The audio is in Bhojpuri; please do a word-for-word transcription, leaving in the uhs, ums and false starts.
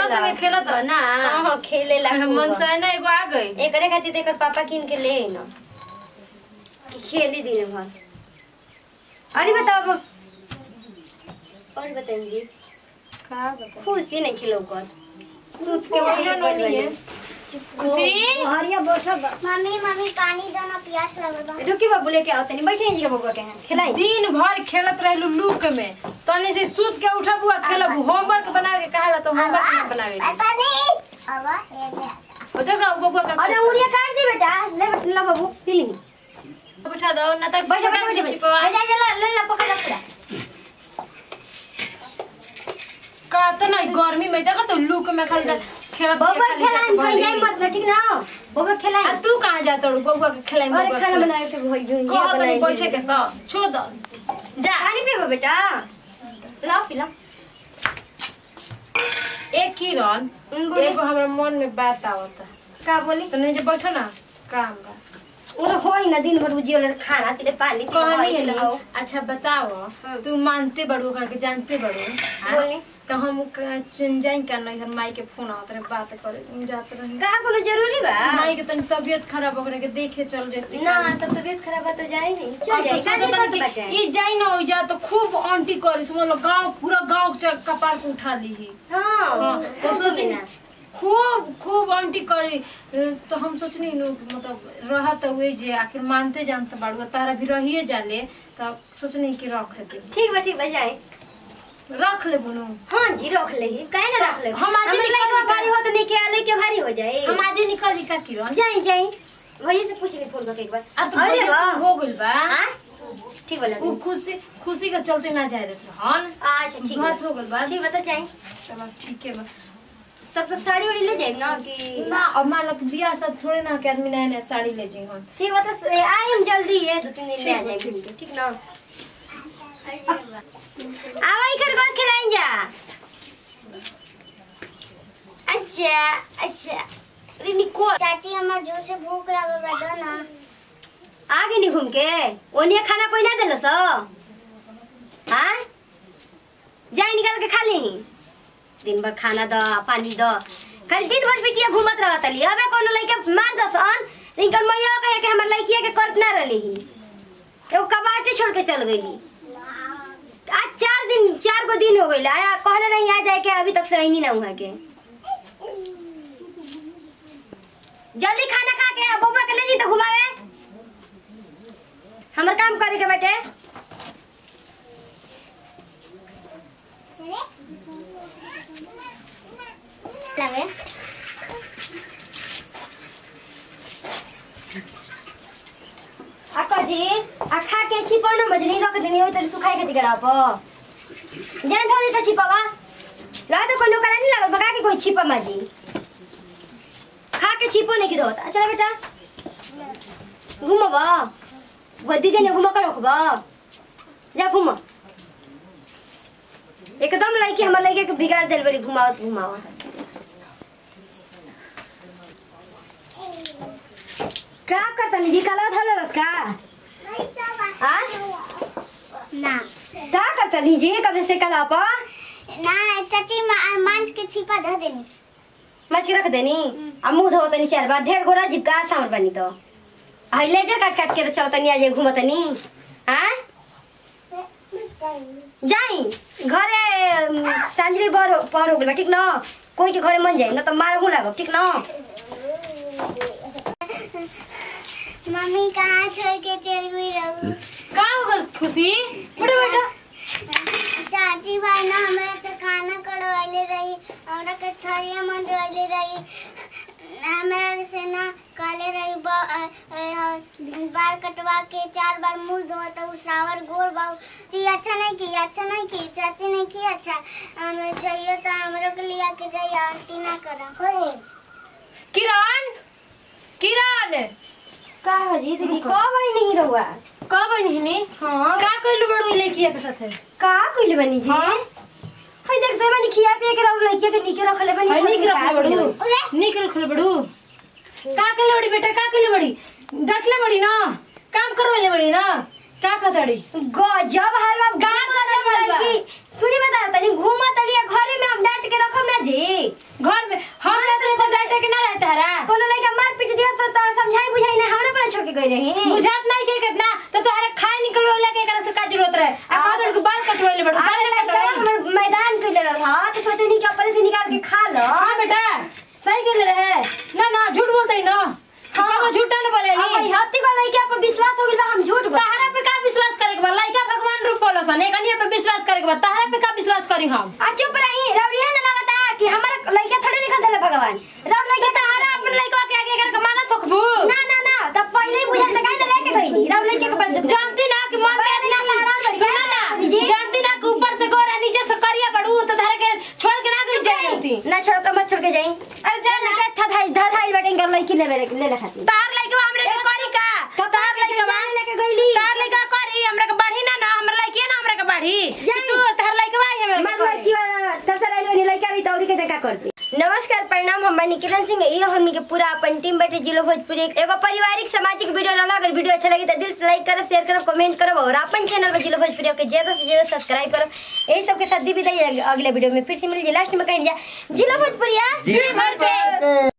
पापा संगे खेलत हो ना। हां हां खेले ला मन से ना एगो आ गई एकरे खातिर त एकर पापा किन के ले न कि खेली दिन भर। अरे बताओ और बताइए का बता खुशी नहीं खिलो कर सूत के वही नहीं है खुशी हरिया बैठल बा। मम्मी मम्मी पानी दो ना प्यास लगल बा। रुकी बाबू लेके आओ तनी बैठे जी के बबुआ के हैं खिलाई दिन भर खेलत रहलू लूक में तनी से सूत के उठब हुआ खेलब होमवर्क बना के कहा तो होमवर्क ना बनावे ऐसा नहीं अब ये ले ओ देखा बबुआ का अरे उड़िया काट दी बेटा ले बेटा बाबू पीली बैठा दो ना तक बैठ बैठ बैठ जा जा ले ले पकड़ पूरा का त नहीं गर्मी में देखा तो लूक में खाली खेलत बबुआ खेलाई भाई जाई मत ना ठीक ना बबुआ खेलाई आ तू कहां जात रू बबुआ के खेलाई में अरे खाना बनाए के भई जुन को तनी बैठे के तो छो दो जा पानी पीबो बेटा लाओ पिला एक किरण एगो हमरा मन में बात आवता का बोली तने जे बैठो ना काम बा ओला होई ना दिन भर बुझियो ले खाना तेरे पानी कहनी है ना अच्छा बताओ तू मानते बड़ू ओकरा के जानते बड़ू बोली तो हम चिन जाई का नहीं हर माई के फोन आवत रे बात करे जात रही का बोलो जरूरी बा माई के तन तबीयत खराब ओकरा के देखे चल जेती ना तो तबीयत खराब तो जाई नहीं चल जाई का नहीं बात बाटे ई जाई ना हो जा तो खूब आंटी करिस मतलब गांव पूरा गांव के कपार को उठा ली ही हां तो सोची ना खूब खूब आंटी करी तो हम सोचनी नु मतलब रहा तो वे जे आखिर मानते जानते बाड़ू तारा भी रहिए जाले तो सोचनी कि रख दे ठीक बा ठीक बा जाई रख ले बुनु हां जी रख ले काहे ना रख ले हम आज निकल भारी हो तो नहीं के आले के भारी हो जाए हम आज निकल का किरण जाई जाई वही से पूछ ले फोन करके एक बार अरे हो गइल बा हां ठीक बोला वो खुशी खुशी के चलते ना जाए रे हन अच्छा ठीक बात हो गइल बा ठीक बता जाई चलो ठीक है बा तब तो साड़ी वाड़ी ले जाए ना कि ना अब मान लो बियाह सब थोड़े ना के आदमी नया नया साड़ी ले जाई हन ठीक बता आई हम जल्दी है दो तीन दिन में आ जाएंगे ठीक ना आवाई खरगोश खिलाएं जा अच्छा अच्छा रे निको चाची हमार जोर से भूख लागल बा दो ना आगे नहीं घूम के ओनिया खाना कोई ना देलस हां जाई निकाल के खा ली दिन भर खाना द पानी द खाली दिन भर बिटिया घूमत रहत ली अबे कोनो लइका मार दसन इनकर मैया कहे के हमर लइकिया के करत ना रहली ही एगो कबाटे छोड़ के चल गईली आज चार दिन चार गो दिन हो गइल आया कहले नहीं आ जाए के अभी तक से आईनी ना हुआ के जल्दी खाना खा के बबुआ के ले जी तो घुमावे हमर काम करे के बेटे लगे आका जी आ खा के छिपा न मजनी रख देनी हो त सुखाए के दिगरा प जान थोड़ी त छिपावा ला तो कोनो करा नहीं लगल बगा के कोई छिपा माजी खा के छिपो नहीं की दोत अच्छा बेटा घुमबा गद्दी देने घुमा कर रखबा जा घुम एकदम लइकी हमर लइके के बिगाड़ देल बड़ी घुमावत घुमावा का करता जी काला थाला रखा आ ना का करता लीजिए कब से कला पा ना चाची मांस के छिपा धर देनी मछ रख देनी आ मुंह धो तनी चार बार ढेर गोरा जिबका सामर बनी तो हई लेजर काट काट के चल तनी आजे घुमतनी हां जाई घरे सांझरे बर पर हो गेल ठीक न कोई के घरे मन जाई न त मारहु लागब ठीक न मम्मी कहाँ छोड़ के चली गई रहू का हो गल खुशी बड़े बेटा चाची भाई ना हमरा से खाना करवाइले रही हमरा के थरिया मंडवाइले रही हमरा से ना काले रही बा, बाल कटवा के चार बार मुंह धोआ तो शावर गोर बाऊ जी अच्छा नहीं की अच्छा नहीं की चाची नहीं की अच्छा हम जाइए तो हमरो के लिया के जाइए आंटी ना करा किरण किरण का जी दीदी कब आई नहीं रहुआ कब बनिहनी हां का कइलु बड़ू लइकिया के साथे का कइले बनी जी हां हई देख दे बनी खिया पिया के रहू लइकिया के निके रखले बनी हई निक रखले बड़ू निक रखले बड़ू का कइले बड़ी बेटा का कइले बड़ी डटले बड़ी ना काम करवाले बड़ी ना का कतड़ी गजब हलवा का गजब हलवा की सुनी बताओ तनी घूमा तलिया घरे में हम डांट के रखम ना जी गई रही बुझात नहीं के कितना तो तोहरे खाए निकलवाला के एकरा से का जरूरत रहे आ खादर के बाल कटवाइले बड़ बाल कटवाइले हमर मैदान के ले रहा तो सोचे नहीं कि अपन से निकाल के खा लो। हां बेटा सही कर रहे ना ना झूठ बोलते ना हां वो झूठा न बोले नी अपन हत्ती को लइका पे विश्वास हो गेल बा हम झूठ बोल तहरा पे का विश्वास करे के बा लइका भगवान रूप बोलो सन एकनिया पे विश्वास करे के बा तहरा पे का विश्वास करी हम आ चुप रही रवरिया न लगता कि हमारा लइका थोड़े निकल देले भगवान रव लइका तहरा अपन लइका के आगे करके माना थकबू ना ना ना तब पहले ही बुझल त काहे न लेके गई रव लइका के पर जानती ना कि मन में इतना सुना ना जानती ना कि ऊपर से गोरा नीचे से करिया बड़ू तो तहरा के छोड़ के ना गई जाती ना छोड़ के मत छोड़ के जाई अरे जा ना था था धा धाई बटन कर लइकी ले ले ले खाती तार लइका हमरे के करी का तार लइका लेके गईली तार लइका करी हमरा के बढ़ी ना ना हमरा लइकी ना हमरा के बढ़ी तू तार लइका भाई हमरा मन लइकी वाला सबसे राइल वाली लइका भी तौरी के देखा करती। नमस्कार प्रणाम हम निकिरण सिंह ये हमनी के पूरा अपन टीम बैठे जिलो भोजपुरी एगो पारिवारिक सामाजिक वीडियो रहला। अगर वीडियो अच्छा लगे तो दिल से लाइक करो शेयर करो कमेंट करो और अपन चैनल पर जिलो भोजपुरी के ज्यादा से ज्यादा सब्सक्राइब करो। यही सब के साथ दी विदाई अगले वीडियो में फिर से मिल जाए लास्ट में कहीं जा जिलो भोजपुरी जी भर पे।